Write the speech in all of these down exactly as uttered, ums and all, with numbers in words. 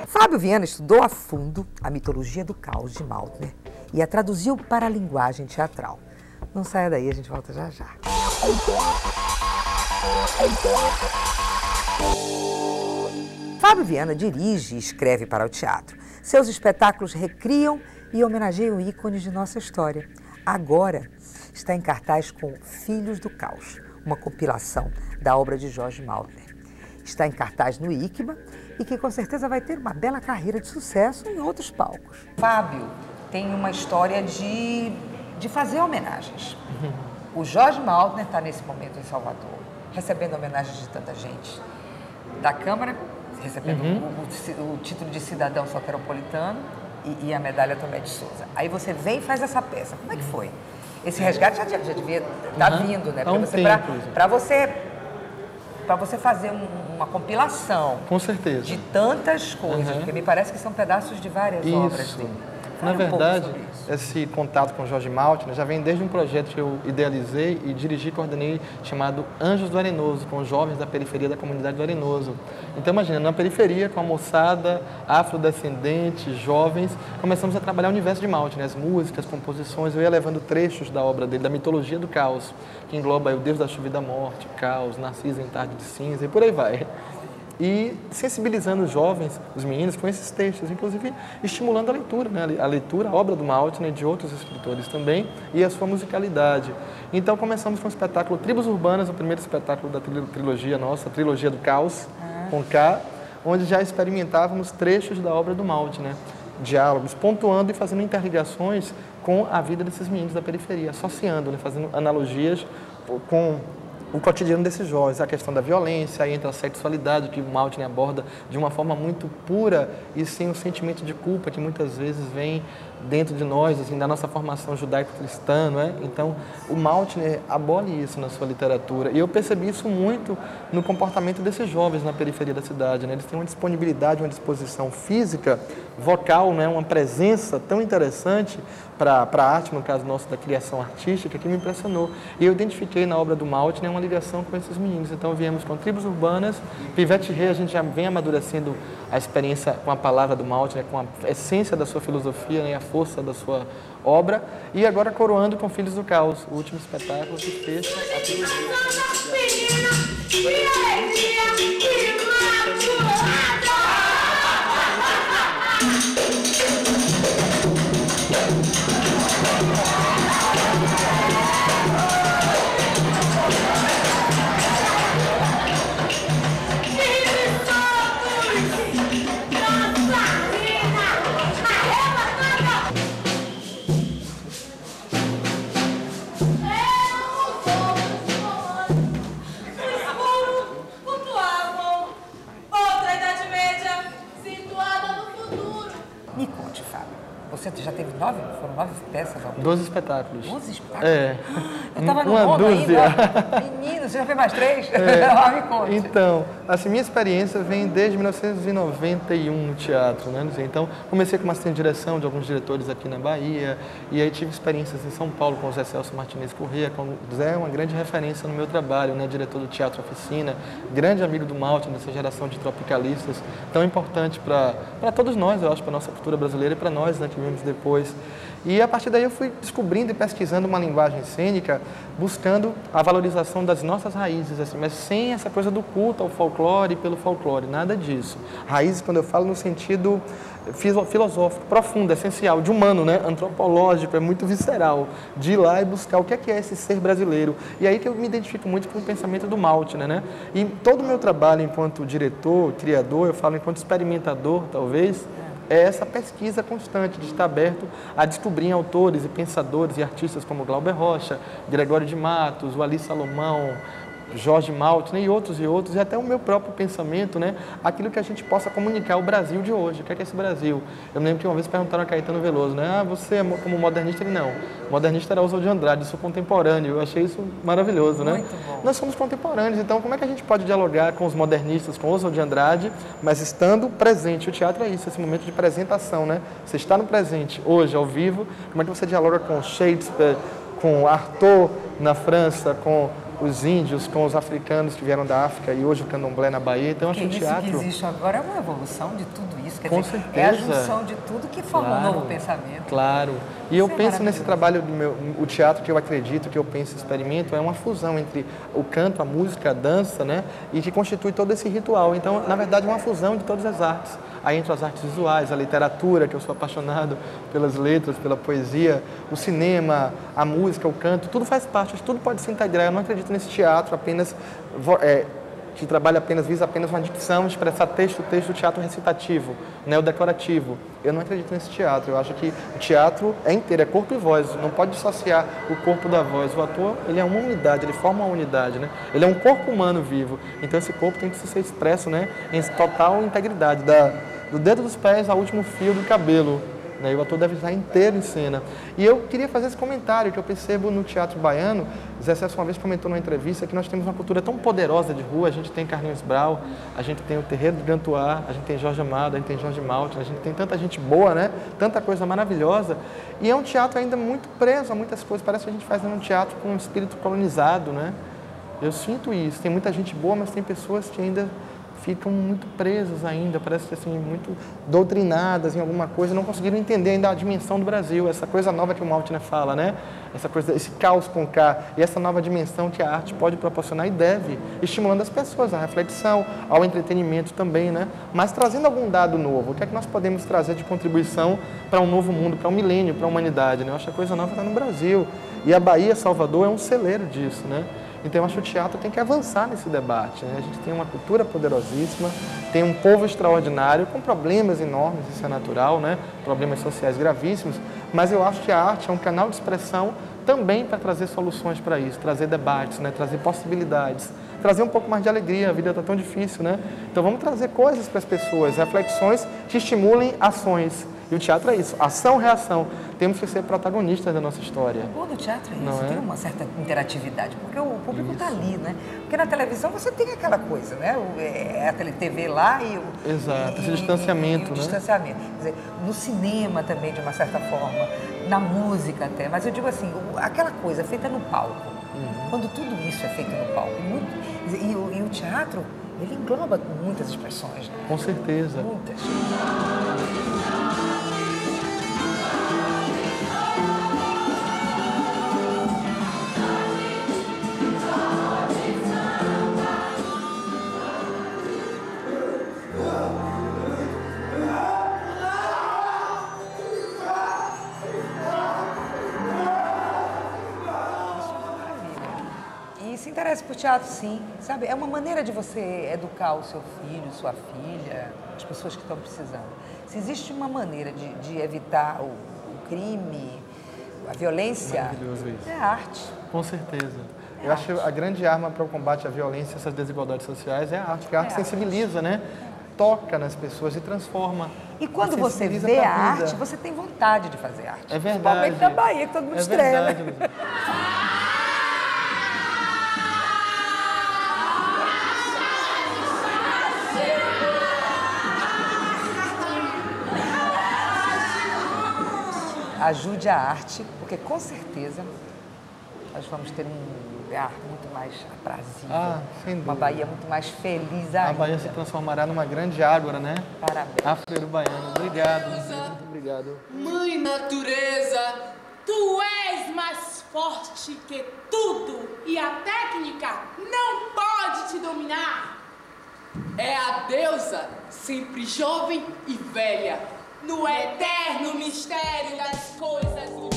Fábio Viana estudou a fundo a mitologia do caos de Maltner e a traduziu para a linguagem teatral. Não saia daí, a gente volta já já. Fábio Viana dirige e escreve para o teatro. Seus espetáculos recriam e homenageiam ícones de nossa história. Agora está em cartaz com Filhos do Caos, uma compilação da obra de Jorge Maltner. Está em cartaz no I C M A e que com certeza vai ter uma bela carreira de sucesso em outros palcos. Fábio tem uma história de, de fazer homenagens. Uhum. O Jorge Maltner está nesse momento em Salvador, recebendo homenagens de tanta gente. Da Câmara, recebendo uhum. o, o, o título de cidadão soteropolitano e, e a medalha Tomé de Souza. Aí você vem e faz essa peça. Como é que foi? Esse resgate já, já devia estar tá uhum. vindo, né? Para você, para você, para você fazer um, uma compilação. Com certeza. De tantas coisas, uhum. porque me parece que são pedaços de várias Isso. obras dele. Na um verdade, esse contato com o Jorge Maltner já vem desde um projeto que eu idealizei e dirigi e coordenei chamado Anjos do Arenoso, com jovens da periferia da comunidade do Arenoso. Então, imagina, na periferia, com a moçada, afrodescendente, jovens, começamos a trabalhar o universo de Maltner, as músicas, as composições. Eu ia levando trechos da obra dele, da mitologia do caos, que engloba o Deus da Chuva e da Morte, Caos, Narciso em Tarde de Cinza e por aí vai. E sensibilizando os jovens, os meninos, com esses textos, inclusive estimulando a leitura, né? a leitura, a obra do Maltner e de outros escritores também, e a sua musicalidade. Então começamos com o espetáculo Tribos Urbanas, o primeiro espetáculo da trilogia nossa, a Trilogia do Caos, ah. com K, onde já experimentávamos trechos da obra do Maltner, diálogos, pontuando e fazendo interligações com a vida desses meninos da periferia, associando, né? Fazendo analogias com o cotidiano desses jovens, a questão da violência, aí entra a sexualidade, que o Maltner aborda de uma forma muito pura e sem o sentimento de culpa que muitas vezes vem dentro de nós, assim, da nossa formação judaico-cristã, não é? Então, o Maltner abole isso na sua literatura. E eu percebi isso muito no comportamento desses jovens na periferia da cidade, né? Eles têm uma disponibilidade, uma disposição física, vocal, né? Uma presença tão interessante para a arte, no caso nosso da criação artística, que me impressionou. E eu identifiquei na obra do Maltner uma ligação com esses meninos. Então, viemos com Tribos Urbanas, Pivete Rei, a gente já vem amadurecendo a experiência com a palavra do Maltner, com a essência da sua filosofia, né? A força da sua obra, e agora coroando com Filhos do Caos, o último espetáculo que fecha a trilogia. Você já teve nove? Foram nove peças? Doze espetáculos. Doze espetáculos? É. Eu estava no Uma mundo dúzia. ainda. Menino, você já fez mais três? É. Me conte. Então, assim, minha experiência vem desde mil novecentos e noventa e um no teatro, né? Então, comecei com uma assistente de direção de alguns diretores aqui na Bahia, e aí tive experiências em São Paulo com o Zé Celso Martinez Corrêa, com o Zé é uma grande referência no meu trabalho, né? Diretor do Teatro Oficina, grande amigo do Maltner, dessa geração de tropicalistas, tão importante para todos nós, eu acho, para a nossa cultura brasileira e para nós, né, que vimos depois. E a partir daí eu fui descobrindo e pesquisando uma linguagem cênica, buscando a valorização das nossas raízes, assim, mas sem essa coisa do culto ao folclore e pelo folclore, nada disso. Raízes, quando eu falo no sentido filosófico, profundo, essencial, de humano, né? Antropológico, é muito visceral, de ir lá e buscar o que é, que é esse ser brasileiro. E aí que eu me identifico muito com o pensamento do Maltner, né? E todo o meu trabalho enquanto diretor, criador, eu falo enquanto experimentador, talvez, é essa pesquisa constante de estar aberto a descobrir autores e pensadores e artistas como Glauber Rocha, Gregório de Matos, o Ali Salomão, Jorge Maltner e outros e outros, e até o meu próprio pensamento, né? Aquilo que a gente possa comunicar o Brasil de hoje. O que é, que é esse Brasil? Eu me lembro que uma vez perguntaram a Caetano Veloso, né? Ah, você é como modernista? Ele não. Modernista era Oswald de Andrade, eu sou contemporâneo. Eu achei isso maravilhoso, né? Muito bom. Nós somos contemporâneos, então como é que a gente pode dialogar com os modernistas, com Oswald de Andrade, mas estando presente? O teatro é isso, esse momento de apresentação, né? Você está no presente, hoje, ao vivo, como é que você dialoga com Shakespeare, com Arthur na França, com os índios com os africanos que vieram da África e hoje o candomblé na Bahia. Então, acho que o teatro... isso que existe agora é uma evolução de tudo isso. Quer Com dizer, certeza. é a junção de tudo que forma Claro, um novo pensamento. Claro. E eu Isso é penso nesse maravilhoso. trabalho do meu... O teatro que eu acredito, que eu penso e experimento, é uma fusão entre o canto, a música, a dança, né? E que constitui todo esse ritual. Então, na verdade, é uma fusão de todas as artes. Aí entra as artes visuais, a literatura, que eu sou apaixonado pelas letras, pela poesia, o cinema, a música, o canto, tudo faz parte, tudo pode se integrar. Eu não acredito nesse teatro apenas, é, que trabalha apenas, visa apenas uma dicção, expressar texto, texto, teatro recitativo, né, o decorativo. Eu não acredito nesse teatro, eu acho que o teatro é inteiro, é corpo e voz, não pode dissociar o corpo da voz. O ator, ele é uma unidade, ele forma uma unidade, né? Ele é um corpo humano vivo, então esse corpo tem que ser expresso, né, em total integridade, da, do dedo dos pés ao último fio do cabelo. Né? E o ator deve estar inteiro em cena. E eu queria fazer esse comentário que eu percebo no teatro baiano. Zé Celso uma vez comentou numa entrevista que nós temos uma cultura tão poderosa de rua. A gente tem Carlinhos Brau, a gente tem o Terreiro de Gantuá, a gente tem Jorge Amado, a gente tem Jorge Maltin, a gente tem tanta gente boa, né? Tanta coisa maravilhosa. E é um teatro ainda muito preso a muitas coisas. Parece que a gente faz um teatro com um espírito colonizado, né? Eu sinto isso. Tem muita gente boa, mas tem pessoas que ainda ficam muito presas ainda, parece que assim, muito doutrinadas em alguma coisa, não conseguiram entender ainda a dimensão do Brasil, essa coisa nova que o Maltner fala, né? Essa coisa, esse caos com K, e essa nova dimensão que a arte pode proporcionar e deve, estimulando as pessoas à reflexão, ao entretenimento também, né? Mas trazendo algum dado novo, o que é que nós podemos trazer de contribuição para um novo mundo, para um milênio, para a humanidade, né? Eu acho que a coisa nova está no Brasil, e a Bahia, Salvador, é um celeiro disso, né? Então, eu acho que o teatro tem que avançar nesse debate, né? A gente tem uma cultura poderosíssima, tem um povo extraordinário, com problemas enormes, isso é natural, né? Problemas sociais gravíssimos, mas eu acho que a arte é um canal de expressão também para trazer soluções para isso, trazer debates, né? Trazer possibilidades, trazer um pouco mais de alegria, a vida está tão difícil, né? Então, vamos trazer coisas para as pessoas, reflexões que estimulem ações. E o teatro é isso, ação, reação. Temos que ser protagonistas da nossa história. O bom do teatro é isso, Não é? tem uma certa interatividade, porque o público está ali, né? Porque na televisão você tem aquela coisa, né? O, é a T V lá e o... Exato, e, esse distanciamento, e, e o né? distanciamento. Quer dizer, no cinema também, de uma certa forma, na música até, mas eu digo assim, o, aquela coisa feita no palco, uhum. Quando tudo isso é feito no palco, muito, e, e, o, e o teatro, ele engloba muitas expressões, né? Com certeza. Muitas. Se interessa por teatro, sim, sabe? É uma maneira de você educar o seu filho, sua filha, as pessoas que estão precisando. Se existe uma maneira de, de evitar o, o crime, a violência, é a arte. Com certeza. É Eu arte. acho que a grande arma para o combate à violência e essas desigualdades sociais é a arte, porque a arte É sensibiliza, arte. né? Toca nas pessoas e transforma. E quando você vê a arte, você tem vontade de fazer arte. É verdade. Principalmente na Bahia, que todo mundo é estreia. Verdade, né? Ajude a arte, porque com certeza nós vamos ter um lugar muito mais aprazível, ah, sem dúvida. Uma Bahia muito mais feliz ainda. A Bahia se transformará numa grande ágora, né? Parabéns. Afro-baiano. Obrigado, muito obrigado. Mãe natureza, tu és mais forte que tudo e a técnica não pode te dominar. É a deusa, sempre jovem e velha, no eterno mistério das coisas do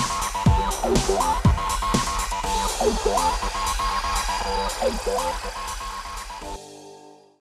universo.